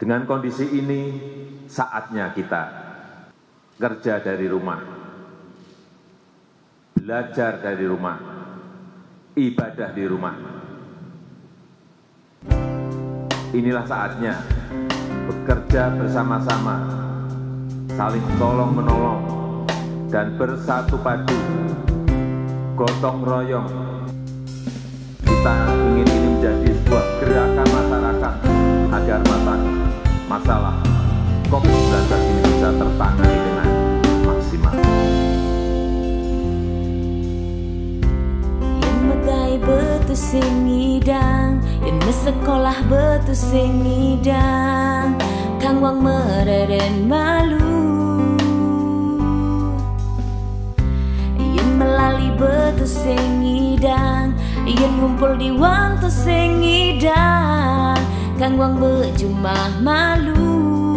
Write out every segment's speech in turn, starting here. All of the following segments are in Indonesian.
Dengan kondisi ini, saatnya kita kerja dari rumah, belajar dari rumah, ibadah di rumah. Inilah saatnya bekerja bersama-sama, saling tolong-menolong, dan bersatu padu, gotong royong. Kita ingin ini menjadi sebuah gerakan masyarakat agar masalah COVID-19 ini bisa tertangani dengan maksimal. Yang megai betu sing ngidang, yang sekolah betu sing ngidang, kang wang mereren malu. Yang melali betu sing ngidang, yang ngumpul di wang tu sing ngidang, kang wang bejumah malu.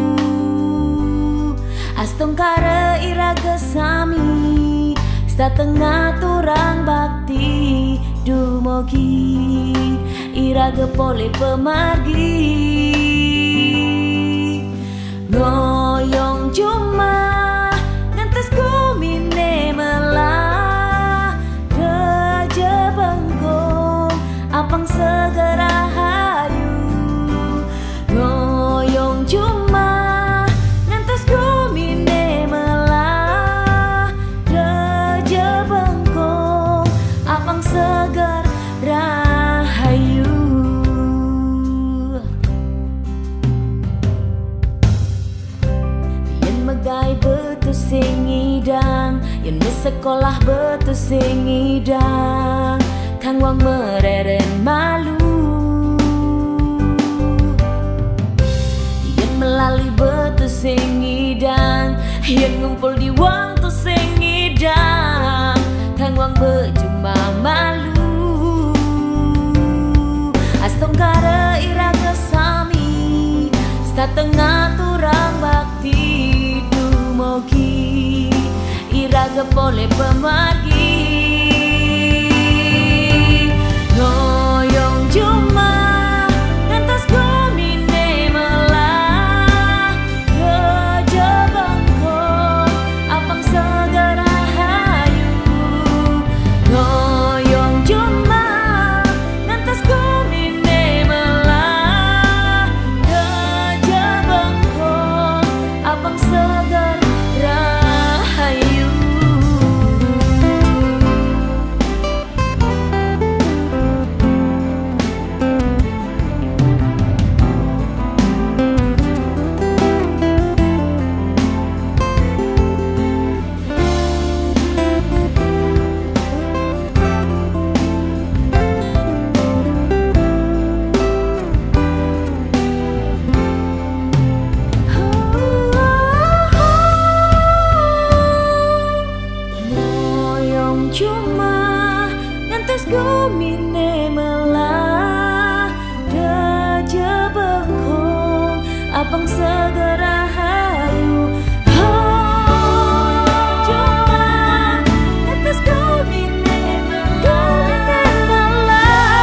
Astong kare iraga sami, setengah turang bakti dumogi, iraga pole pemargi. Ngoyong cuma ngantes kumine melah, reje bengkong apang segera hayu. Ngoyong cuma ngantes kumine melah, reje bengkong apang segar rahayu. Yen megai betu sing ngidang, yen sekolah betu sing ngidang, kang wang mereren malu. Yen melali betu sing ngidang, yen ngumpul di wang tu sing ngidang, kang wang bejumah malu. Astong kare iraga sami, setengah turang bakti dumogi, iraga pole pemargi. Ngoyong cuma ngantos kumine melah, reje bengkong apang segera hayu. Ngoyong cuma ngantos kumine melah, reje bengkong apang segar rahayu. Ngoyong cuma ngantos kumine melah, reje bengkong apang segera hayu. Cuma ngantos kumine melah,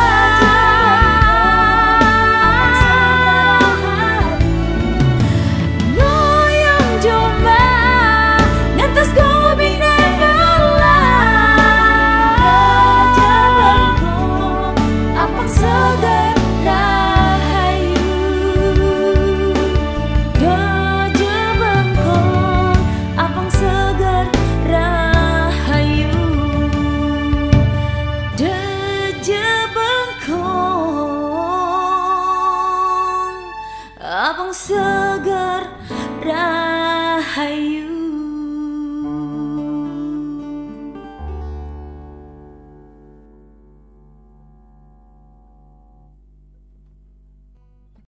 ngoyong cuma ngantos kumine abang segar rahayu.